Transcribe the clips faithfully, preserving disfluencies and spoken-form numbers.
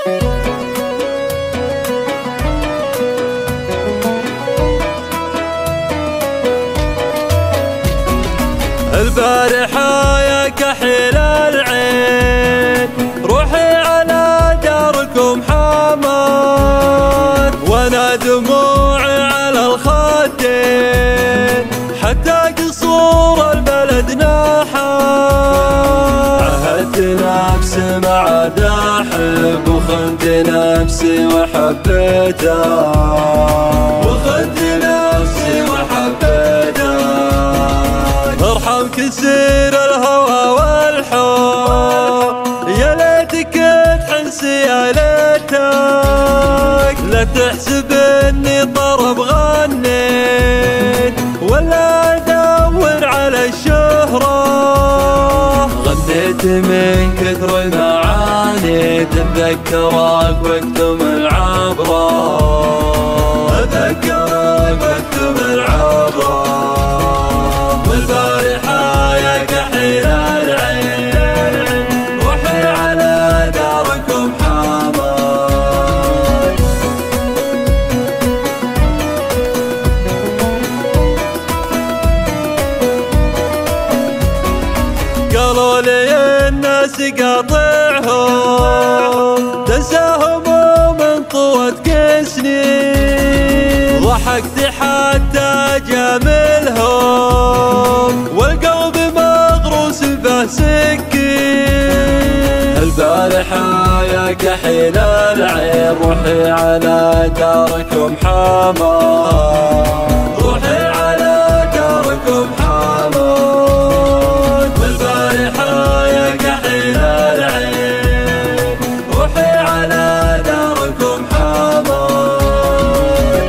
البارحة يا كحيل العين روحي على داركم حامات، وانا دموعي على الخدين حتى قصور البلد ناحات. عهدت نفسي ما عاد احب وخنت نفسي وحبيتها، وخنت نفسي وحبيتها. ارحم كسير الهوى والحب يا ليتك تحنسي يا ليتك، لا تحسب اني طرب غنيت ولا ادور على الشهرة. غنيت من كثر المعاني تتذكرك واكتم العبرة، اتذكرك واكتم العبرة. والبارحة يا كحيل العين روحي على داركم حامات. قالوا لي الناس قاطعهم تنساهم من طوتك سنين، ضحكت حتى جاملهم والقلب مغروس به سكين. البارحة يا كحيل العين روحي على داركم حامات، روحي على داركم حامات. والبارحة يا كحيل العين روحي على داركم حامات.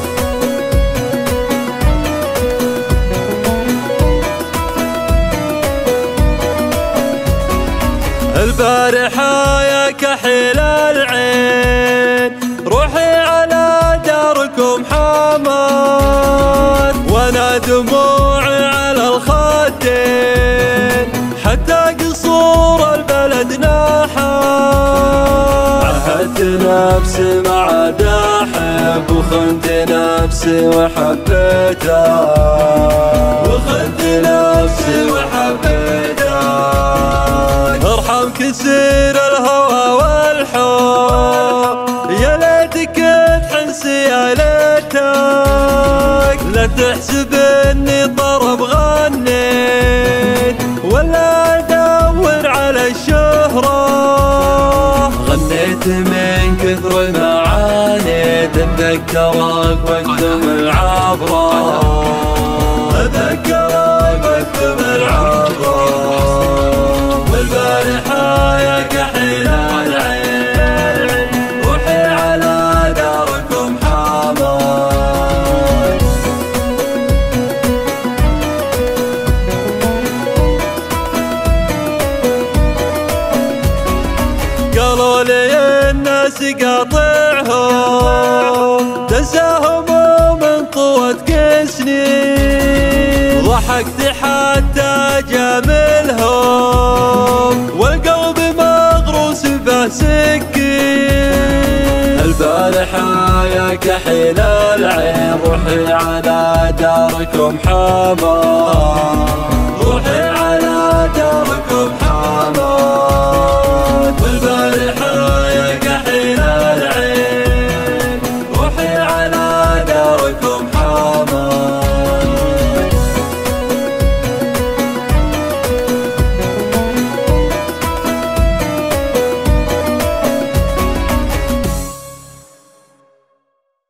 البارحة يا كحيل العين روحي على داركم حامات، وانا دموعي على الخدين حتى قصور البلد ناحات. عهدت نفسي ما عاد احب وخنت نفسي وحبيتها، وخنت نفسي وحبيتها. ارحم كسير الهوى والحب يا ليتك تحنسي يا ليتك، لا تحسب اني طرب غنيت ولا ادور على الشهرة. غنيت من كثر المعاني تتذكرك واكتم العبرة، اتذكرك واكتم العبرة. والبارحة يا كحيل العين روحي على داركم حامات. قالوا لي الناس قاطعهم تنساهم من طوتك سنين، ضحكت حتى جاملهم والقلب مغروس به سكين. البارحة يا كحيل العين روحي على داركم حامات،